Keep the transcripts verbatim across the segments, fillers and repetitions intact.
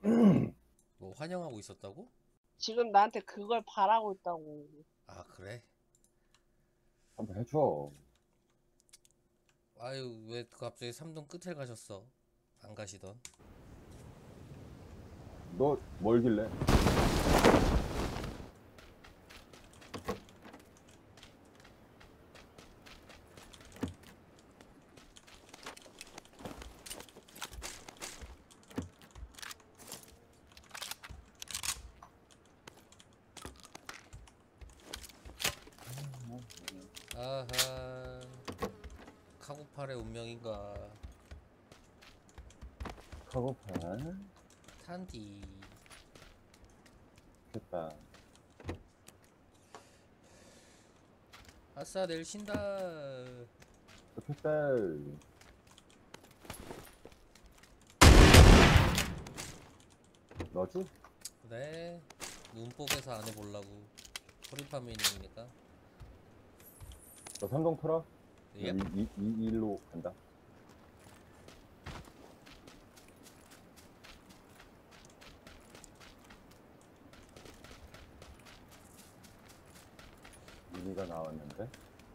뭐 환영하고 있었다고? 지금 나한테 그걸 바라고 있다고. 아 그래? 한번 해줘. 아유 왜 갑자기 삼동 끝에 가셨어? 안 가시던. 너 멀길래? 아하 카고팔의 운명인가. 카고팔 탄디. 됐다. 아싸 내일 쉰다. 좋겠다. 너지? 네 눈뽀개서 안 해보려고. 프리파민이니까. 너 삼동 털어? 예? 이, 이, 이 일로 간다. 미리가 나왔는데.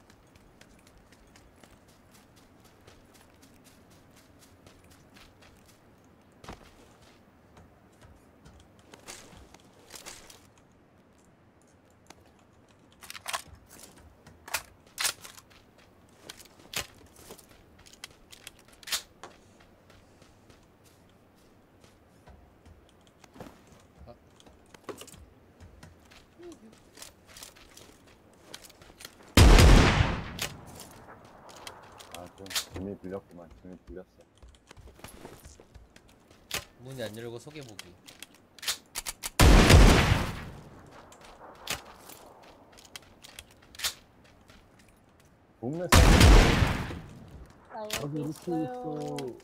아, 좀 재미 불렸구만. 재미 불렸어. 문이 안 열고 소개보기. 동네 나 여기 여기 이렇게 있어요. 있어.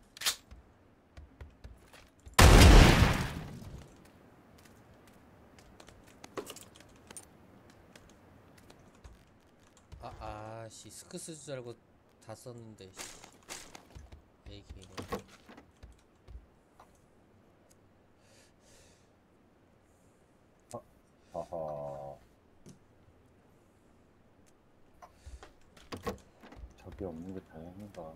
아 아씨 스크 쓸 줄 알고 다 썼는데. 에이케이. 하하. 적이 없는 게 다행인가?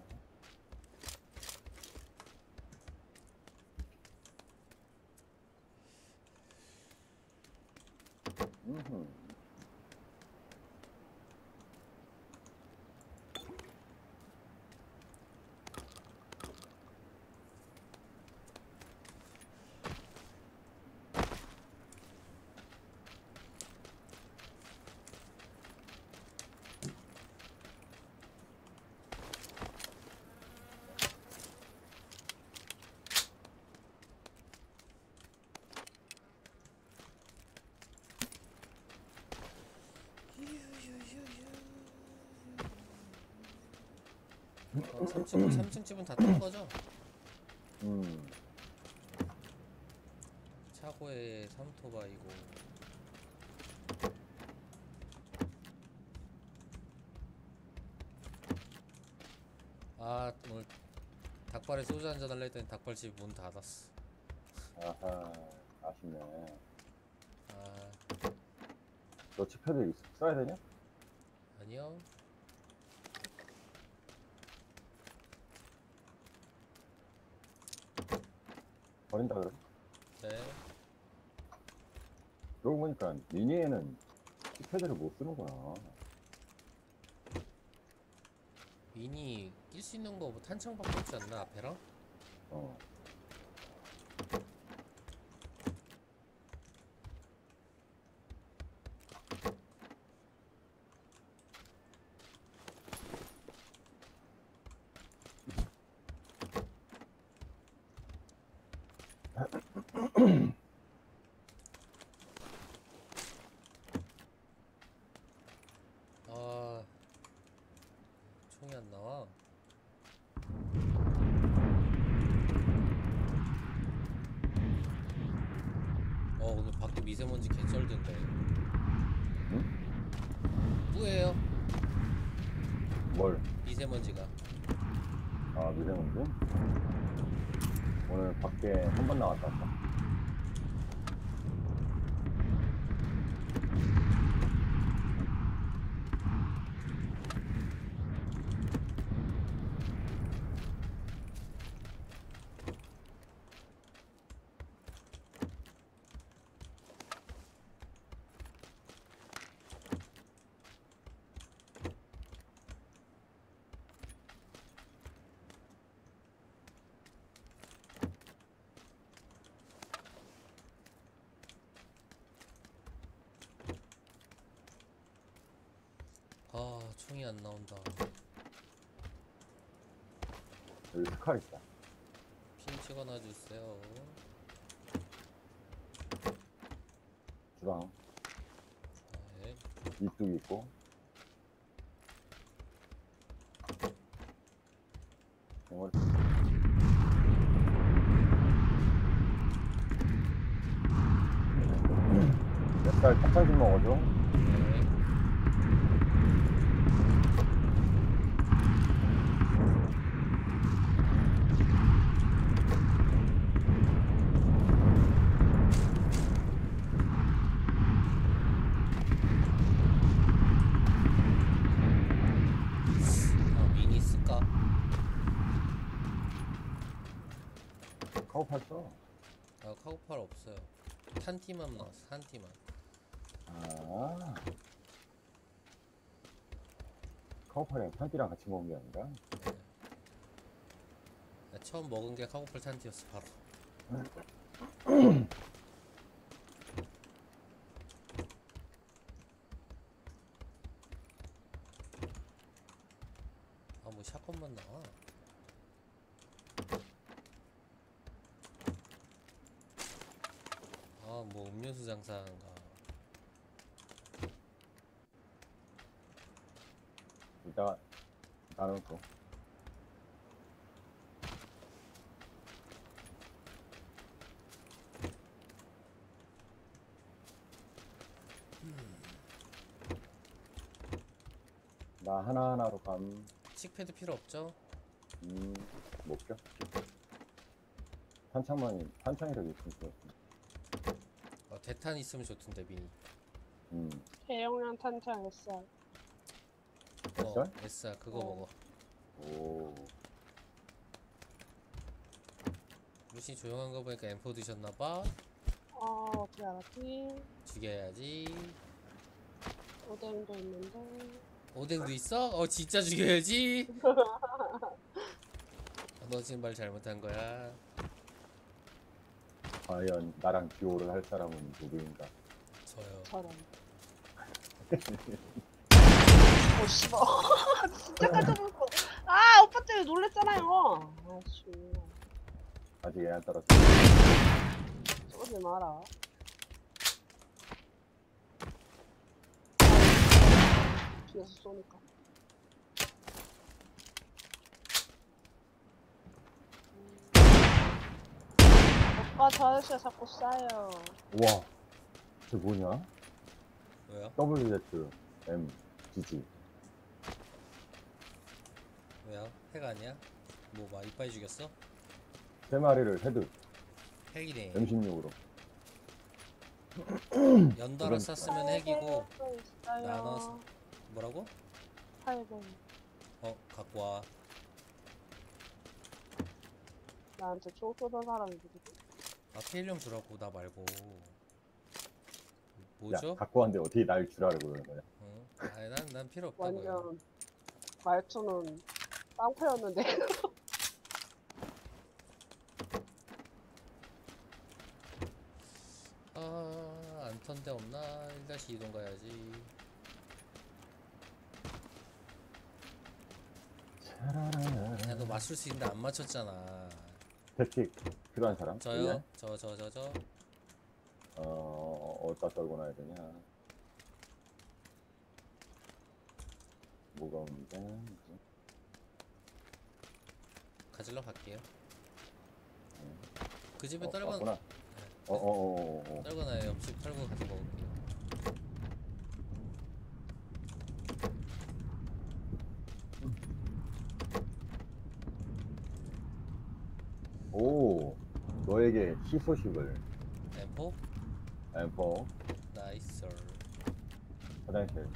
음흠. 어, 삼 층 삼 층 집은 다 뜬 거죠? 음. 차고에 삼토바이고. 아 오늘 닭발에 소주 한잔 할래 했더니 닭발집 문 닫았어. 아하. 아쉽네. 아 너 칩패드 있- 써야 되냐? 아니요. 버린다 그래? 네. 그러고 보니까 미니에는 칩패드를 못 쓰는구나. 미니 낄 수 있는 거 뭐 탄창밖에 없지 않나 앞에랑? 어. 아 총이 안 나와. 어 오늘 밖에 미세먼지 개쩔던데. 응? 뭐예요? 뭘? 미세먼지가. 아, 미세먼지? 오늘 밖에 한 번 나갔다 왔다. 총이 안 나온다. 여기 스카 있다. 핀 찍어놔 주세요. 주방 네. 이뚝 있고. 영월. 몇 살 좀 먹어줘. 네. 아, 미니 쓸까? 카우팔 써. 아, 카고팔 없어요. 탄티만 나왔어, 탄티만. 아. 카우팔이랑 탄띠랑 같이 먹은 게 아니라. 나 처음 먹은 게 카고팔 탄티였어, 바로. 아, 뭐 샷건만 나와. 아, 뭐 음료수 장사인가. 이따가 나눠줘. 나 하나하나로 감. 칙패드 필요 없죠? 음, 못 껴. 탄창만, 탄창이라도 있으면 좋았어. 어, 대탄 있으면 좋던데, 미니. 음, 대용량 탄창 에스알. 어, 에스알? 에스알 그거 어. 먹어. 오, 루시 조용한 거 보니까 엠포 드셨나봐. 어, 어떻게 알았지? 죽여야지. 오뎅도 있는데. 오뎅도 있어? 어, 진짜 죽여야지. 어, 너 지금 말 잘못한 거야. 과연 나랑 듀오를 할 사람은 누구인가? 저요. 저런. 오, 씨발. 진짜 깜짝 놀랐어. 아, 오빠 때문에 놀랬잖아요. 아씨. 아직 애 안 따랐어. 쏘지 마라. 뒤에서 쏘니까. 음. 오빠 저 아저씨가 자꾸 쏴요. 우와, 저 뭐냐? 왜요? 더블유 제트 엠 지지. 왜요? 핵 아니야? 뭐, 막 이빨 죽였어? 세 마리를 헤드 핵이네. 엠 십육으로. 연달아 쐈으면 핵이고. 팔백 있어요. 나눠서. 뭐라고? 팔백. 어, 갖고 와. 나한테 총 쏘던 사람이 누구지? 아, 필름 주라고, 나 말고. 야, 뭐죠? 갖고 왔는데 어떻게 날 주라고 그러는 거야? 어? 아니, 난, 난 필요 없다고요. 완전 말투는 깡패였는데. 아, 안 턴 데 없나? 일 다시 이동 가야지. 야, 너 맞출 수 있는데 안 맞췄잖아. 패틱 필요한 사람? 저요? 예? 저, 저, 저, 저. 어, 어디다 떨고 놔야 되냐? 뭐가 없는데? 가질러 갈게요. 음. 그 집에 어, 떨궈, 왔구나. 어, 어, 어, 어, 어. 떨궈놔요. 옆집 털고 가서 먹을게요. 오, 너에게 희소식을. 엠포? 엠포 나이스. 화장실.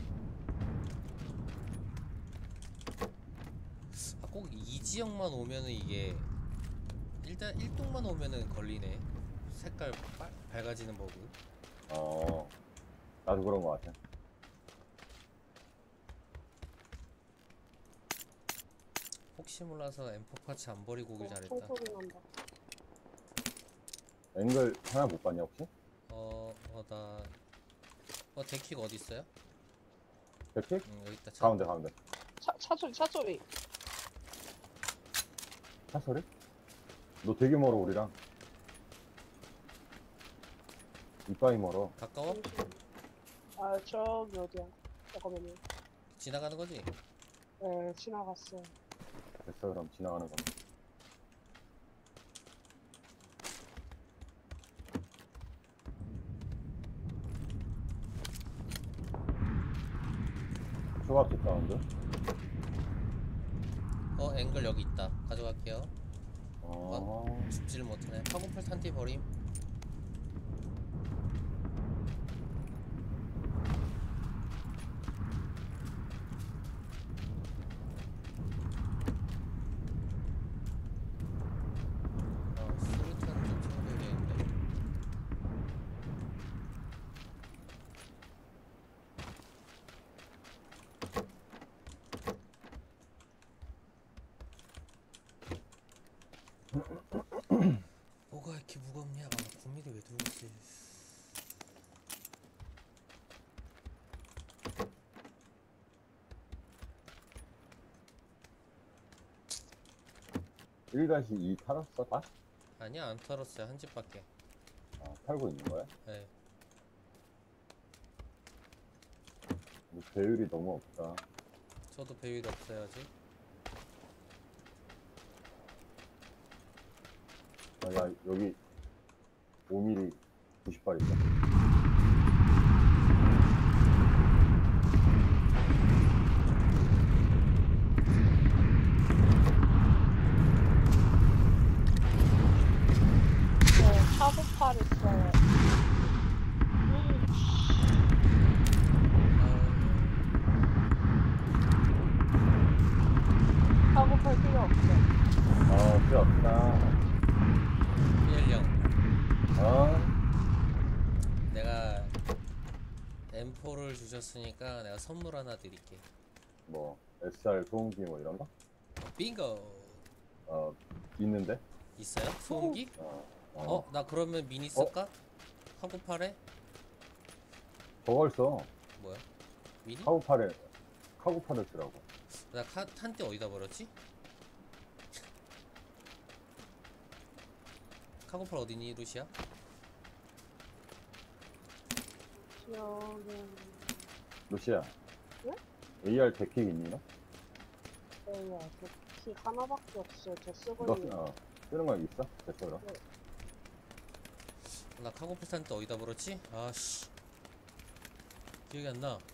아, 꼭 이 지역만 오면은 이게 일단 일 동만 오면은 걸리네. 색깔 빨, 밝아지는 버그. 어, 나도 그런 거 같아. 혹시 몰라서 엠포 파츠 안 버리고 오길 잘했다. 총소리 난다. 앵글 하나 못 봤냐 혹시? 어, 어, 나, 어, 데킥 어디 있어요? 백킥? 응, 여기 있다. 차. 가운데 가운데. 차, 차 소리, 차 소리. 차 소리? 너 되게 멀어 우리랑. 이빠이 멀어. 가까워? 아, 저기 어디야? 잠깐만요. 지나가는 거지? 네, 지나갔어요. 됐어 그럼 지나가는 거. 초밥집 사운드? 어, 앵글 여기 있다. 가져갈게요. 어. 죽지를 못하네. 파고풀 탄티 버림. 어, 수류탄 좀 챙겨야겠는데. 뭐가 이렇게 무겁냐? 아, 구 밀리미터 왜 들고 있지? 일 이 탈았어? 다? 아니야, 안 털었어요. 한 집밖에. 아, 탈고 있는 거야? 네. 근데 배율이 너무 없다. 저도 배율이 없어요 아직. 아, 야 여기 오 밀리미터 구십 발 있다. 네, 차고팔 있어요. 음, 차고팔 필요 없어. 아 필요 없다. 일령. 아 내가 엠포를 주셨으니까 내가 선물 하나 드릴게. 뭐 에스알 소음기 뭐 이런 거? 빙고. 어 있는데? 있어요? 소음기? 어, 어? 어. 나 그러면 미니 쓸까? 카고팔에? 저걸 써. 뭐야? 미니? 카고팔에 카고팔을 쓰라고. 나 카, 탄띠 어디다 버렸지? 카고팔 어디니 루시야? 여기, 루시야. 네? 에이알 데킥 있니 너? 에이야, 키 하나밖에 없어요. 저 쓰고 너 있는. 어, 쓰는 거 있어? 됐어 그럼. 나 카고팔 탄띠 어디다 버렸지? 아씨 기억이 안 나.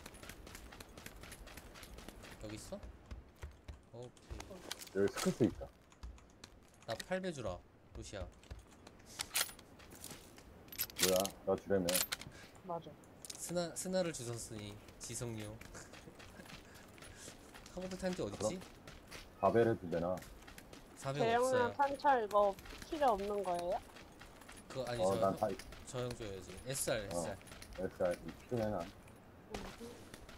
여기 있어? 오케이. 여기 스크스 있다. 나 팔 배 주라 루시야. 뭐야? 나 주려면 맞아. 스나, 스나를 주셨으니 지성류. 카고팔 탄띠 어딨지? 바벨 해도 되나? 사백 대형량 없어요. 탄차 이거 필요 없는 거예요? 그거 아니 어 저 난 다 저형 줘야지. 에스알 어. 에스알. 에스알 필요해 난. 음,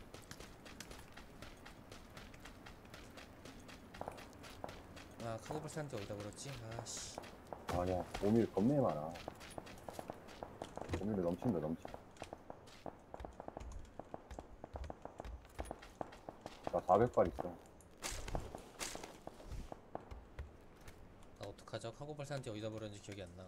아 카고팔 탄띠 어디다 버렸지? 아씨. 아야 오 밀리미터 겁내 많아. 오 밀리미터 넘친다 넘쳐. 나 사백 발 있어. 나 어떡하죠? 카고팔 탄띠 어디다 버렸는지 기억이 안 나.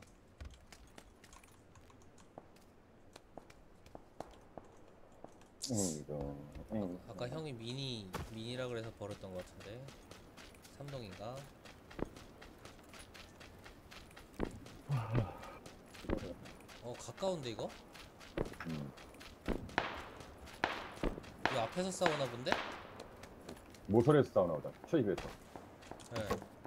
응 이거. 응. 아까 형이 미니 미니라 그래서 버렸던 것 같은데. 삼동인가? 어 가까운데 이거? 음. 이 앞에서 싸우나 본데? 모서리에서 싸우나 보다. 초입에서. 예.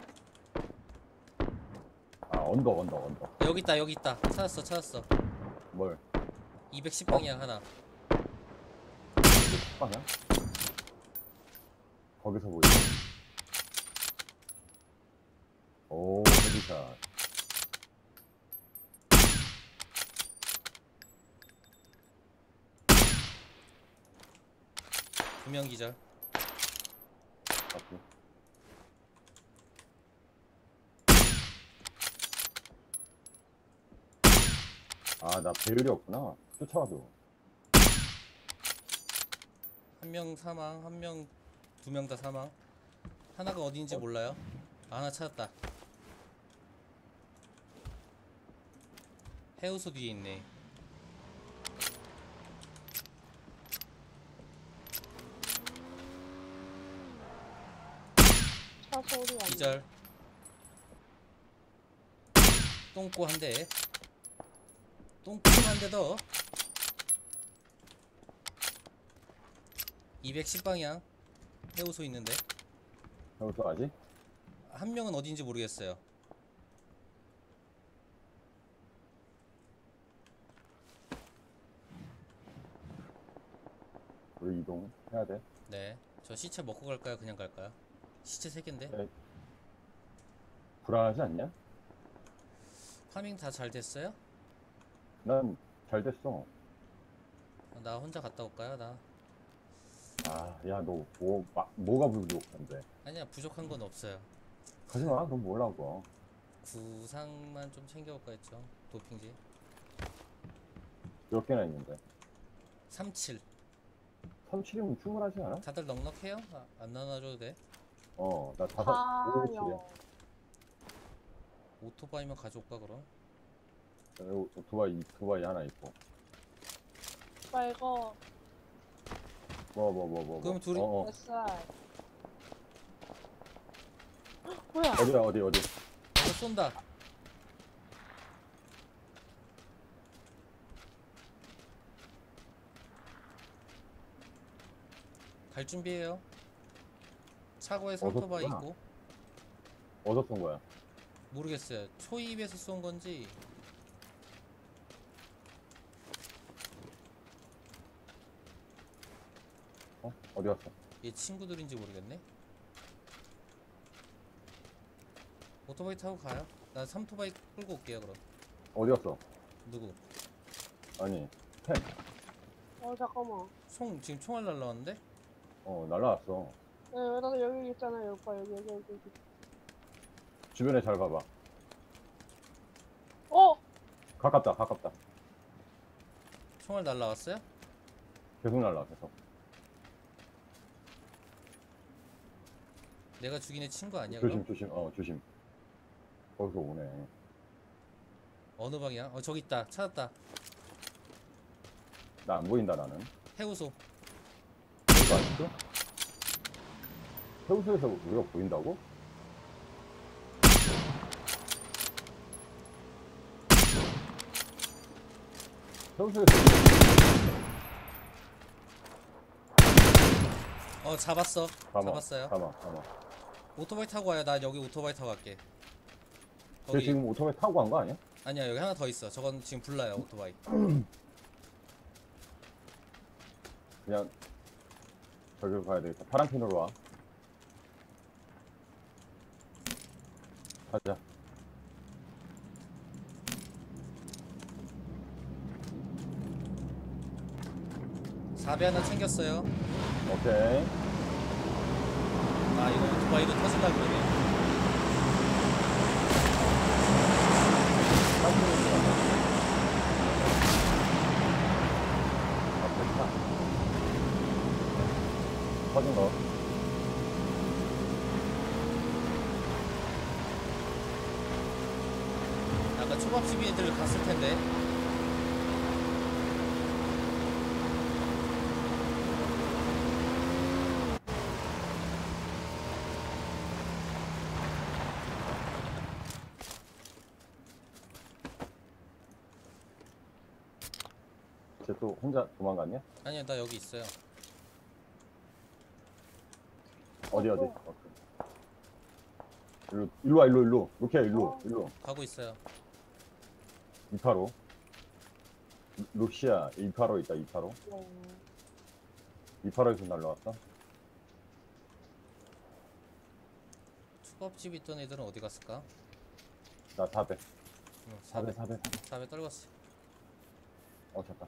아 언덕 언덕 언덕. 여기 있다 여기 있다. 찾았어 찾았어. 뭘? 이백십 방향 하나. 빵이야? 거기서 보이지? 오 헤드샷. 두명 기절. 맞지? 아 나 배율이 없구나. 쫓아와줘. 한 명 사망, 한 명, 두 명 다 사망. 하나가 어딘지 어? 몰라요. 아, 하나 찾았다. 해우소 뒤에 있네. 차 소리 안 기절. 똥꼬 한 대. 똥꼬 한 대 더. 이백십 방향. 해우소 있는데. 여기서 아직? 한 명은 어딘지 모르겠어요. 우리 이동해야 돼. 네. 저 시체 먹고 갈까요? 그냥 갈까요? 시체 세 갠데. 네. 불안하지 않냐? 파밍 다 잘 됐어요? 난 잘 됐어. 나 혼자 갔다 올까요? 나 아, 야, 너 뭐, 마, 뭐가 부족한데? 아니야, 부족한 건 없어요. 하지 마, 그럼 뭐라고. 구상만 좀 챙겨올까 했죠. 도핑지. 몇 개나 있는데? 삼칠. 삼십칠이면 충분하지 않아? 다들 넉넉해요? 아, 안 나눠줘도 돼? 어, 나 다섯, 오, 칠이야. 가요. 오토바이만 가져올까 그럼? 오토바이, 오토바이 하나 있고. 오빠 이거 뭐, 뭐, 뭐, 뭐. 그럼 뭐. 둘이- 어, 어. 몇 살? 뭐야? 어디야, 어디, 어디. 이거 쏜다. 갈 준비해요. 차고에 어서 삼토바이 쏘나? 있고. 어디서 쏜 거야? 모르겠어요. 초입에서 쏜 건지. 어? 어디 갔어? 얘 친구들인지 모르겠네. 오토바이 타고 가요. 나 삼토바이 끌고 올게요 그럼. 어디 갔어? 누구? 아니, 펜. 어 잠깐만. 총 지금 총알 날라왔는데? 어, 날라왔어. 네, 여기 여기 있잖아요, 오빠 여기 여기 여기. 여기. 주변에 잘 봐봐. 어? 가깝다, 가깝다. 총알 날라왔어요? 계속 날라와, 계속. 내가 죽인 애 친구 아니야 조심, 그럼? 조심, 어, 조심. 거기서 오네. 어느 방향? 어 저기 있다. 찾았다. 나 안 보인다, 나는. 해우소. 여기 아직도? 해우소에서 우리가 보인다고? 해우소에서 어 잡았어. 가만, 잡았어요. 가만, 가만. 오토바이 타고 와요. 나 여기 오토바이 타고 갈게. 쟤 거기 지금 오토바이 타고 간 거 아니야? 아니야 여기 하나 더 있어. 저건 지금 불나요 오토바이. 그냥 저기로 가야 되겠다. 파란핀으로 와. 가자. 사배 하나 챙겼어요. 오케이. 아 이거 오토바이로 터진다 그러네. 파란핀으로 가자. 아, 됐다. 터진 거. 아까 초밥집 애들 갔을 텐데. 쟤 또 혼자 도망갔냐? 아니야 나 여기 있어요. 어디, 어디? 오케이. 일로, 일로 와, 일로, 일로. 루키야, 일로, 어. 일로. 가고 있어요. 이파로. 루시아, 이파로 있다, 이파로. 네. 이파로에서 날라왔어. 초밥집 있던 애들은 어디 갔을까? 나 사배. 응, 사배, 사배 사배, 사배. 사배 떨궜어. 어, 잠깐.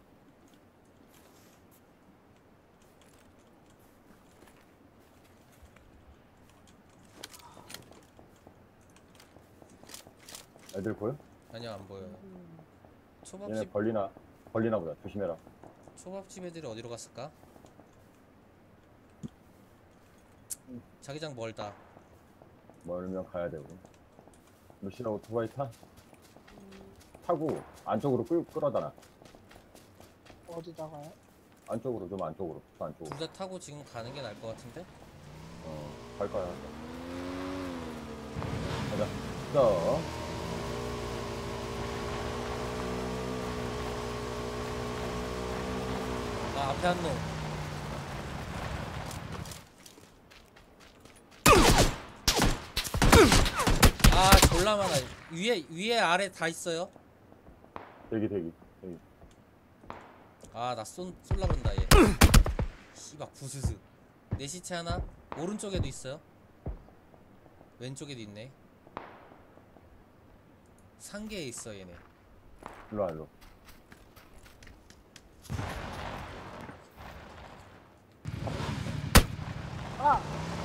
애들 보여? 아니야 안 보여요. 음. 얘네 초밥집 벌리나, 벌리나 보다. 조심해라. 초밥집 애들이 어디로 갔을까? 자기장 멀다. 멀면 가야 되고. 루시랑 오토바이 타? 음, 타고 안쪽으로 끌, 끌어다놔. 어디다가요? 안쪽으로, 좀 안쪽으로. 저 안쪽으로. 둘 다 타고 지금 가는 게 나을 것 같은데? 어, 갈 거야. 가자. 자, 아, 앞에 한 놈. 아, 졸라 많아. 위에, 위에, 아래 다 있어요. 대기, 대기, 대기. 아, 나 쏜, 쏠라 그런다, 얘. 씨발, 부스스. 내 시체 하나. 오른쪽에도 있어요. 왼쪽에도 있네. 상계에 있어, 얘네. 일로 와, 일로. 아!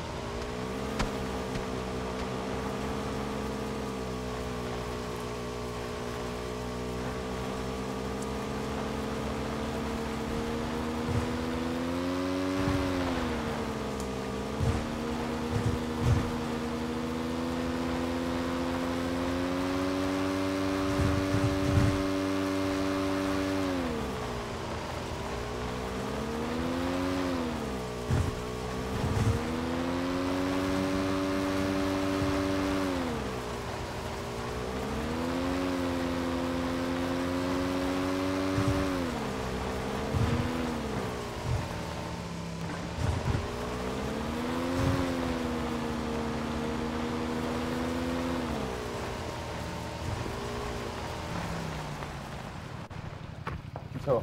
비켜.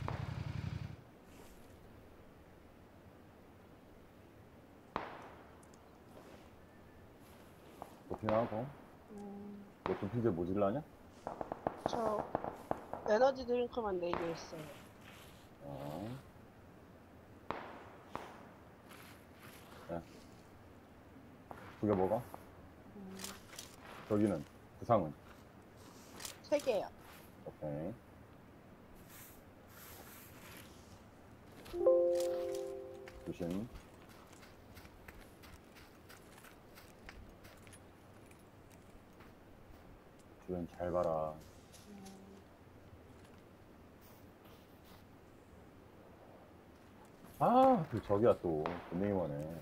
도핑하고. 음, 너 도핑제 모질라냐? 저 에너지 드링크만 네 개 있어요. 어. 네. 두 개 먹어. 음, 저기는, 부상은. 세 개요. 오케이. 조심. 주변 잘 봐라. 음, 아, 그 저기야 또. 분명히 원해.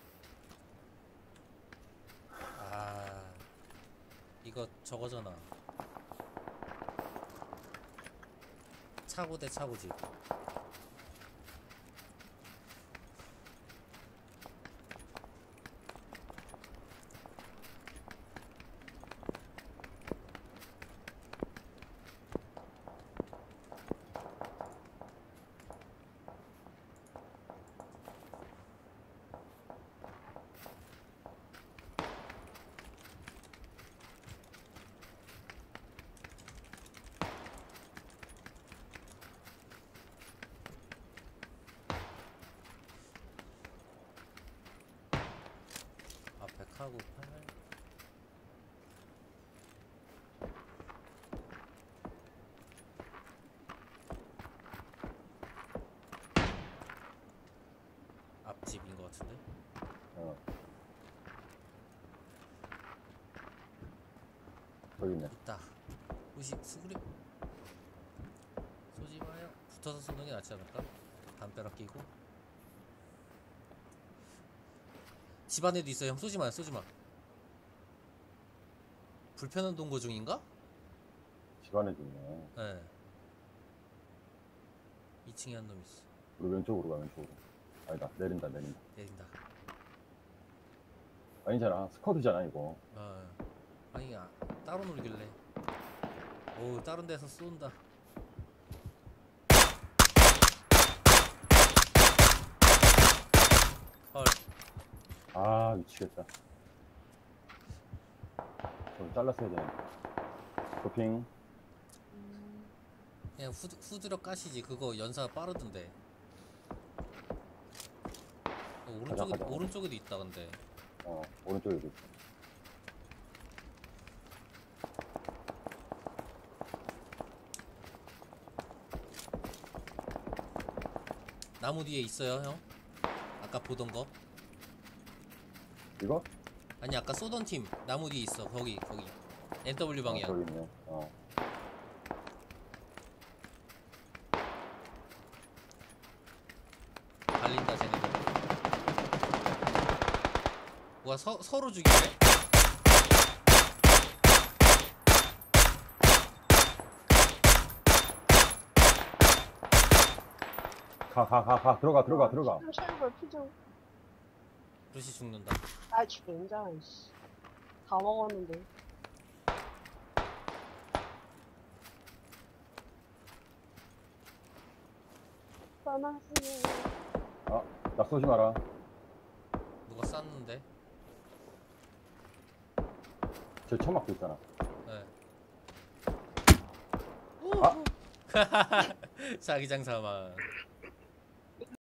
아, 이거 저거잖아. 차고 대 차고지. 앞에 카고 팔. 앞집인 것 같은데? 어. 저기 있네. 있다. 우시 수그려. 쏘지 마요. 붙어서 쏘는 게 낫지 않을까? 담벼락 끼고. 집 안에도 있어. 형 쏘지 마요. 쏘지 마. 불편한 동거 중인가? 집안에도 있네. 네. 이 층에 한 놈 있어. 우리 왼쪽으로 가, 왼쪽으로. 아니다, 내린다, 내린다. 내린다. 아니잖아, 스쿼드잖아, 이거. 어. 아니, 아, 따로 놀길래. 오, 다른 데서 쏜다. 헐. 아, 미치겠다. 좀 잘랐어야 되는데. 도핑. 음, 그냥 후드, 후드려 까시지. 그거 연사 빠르던데. 어, 오른쪽에, 가자, 가자. 오른쪽에도 있다, 근데. 어, 오른쪽에도 있어. 나무 뒤에 있어요, 형. 아까 보던 거. 이거? 아니 아까 쏘던 팀 나무 뒤에 있어. 거기 거기 엔더블유 어, 방향. 저기 있네. 어. 달린다 쟤네들. 와 서, 서로 죽이네. 가, 가, 가, 가. 들어가, 들어가, 들어가. 피좀 쉐이벌 피좀. 루시 죽는다. 아 진짜 씨. 다 먹었는데. 떠나세요. 아, 나 쏘지 마라. 누가 쐈는데? 제 처막도 있잖아. 네. 아! 자기장 사망.